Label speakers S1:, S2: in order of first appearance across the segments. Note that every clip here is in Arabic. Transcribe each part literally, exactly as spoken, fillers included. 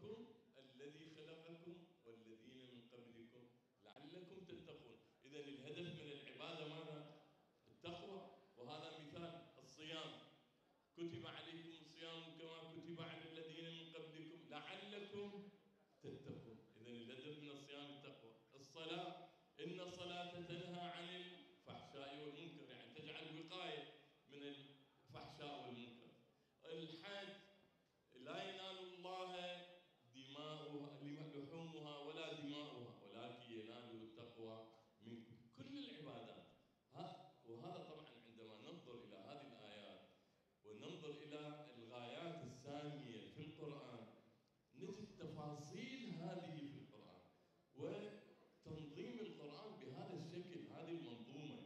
S1: ربكم الذي خلقكم والذين من قبلكم لعلكم تتقون. إذا الهدف من العبادة ماذا؟ التقوى. وهذا مثال الصيام، كتب عليكم الصيام كما كتب على الذين من قبلكم لعلكم تتقون. إذا الهدف من الصيام التقوى. الصلاة، إن الصلاة تنهى عن الفحشاء والمنكر، يعني تجعل وقاية من الفحشاء والمنكر. الحج، لا ينال الله دماؤها لحومها ولا دماؤها ولكن يناله التقوى منكم. كل العبادات. وهذا طبعا عندما ننظر إلى هذه الآيات وننظر إلى الغايات السامية في القرآن نجد تفاصيل هذه في القرآن، وتنظيم القرآن بهذا الشكل، هذه المنظومة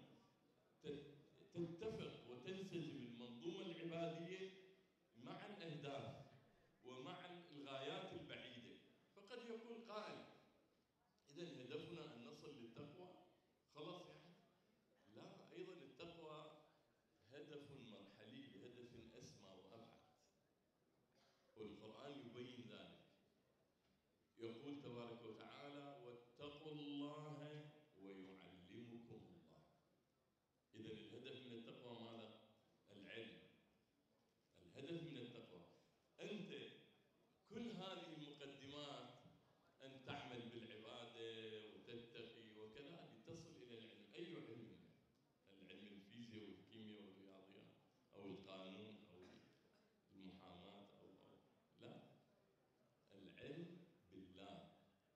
S1: تتفق وتنسجم المنظومة العبادية مع الأهداف ومع الغايات البعيدة. فقد يقول قائل إذا هدفنا أن نصل للتقوى خلاص يعني؟ لا، أيضا التقوى هدف مرحلي، هدف أسمى وأبعد، والقرآن يبين ذلك. يقول تبارك وتعالى واتقوا الله ويعلمكم الله. إذا الهدف من التقوى ماذا؟ العلم. الهدف من التقوى أنت كل هذه المقدمات، أن تعمل بالعبادة وتتقي وكذا لتصل إلى العلم. أي علم؟ العلم الفيزياء والكيمياء والرياضيات أو القانون أو المحاماة أو, أو لا، العلم بالله،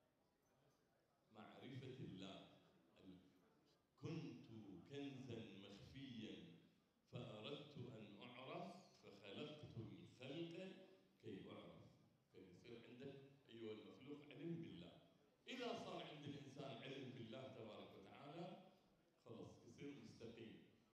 S1: معرفة الله. كنت كنزا مخفيا فأردت أن أعرف فخلقت الخلق كي أعرف. فيصير عندك أيها المخلوق علم بالله.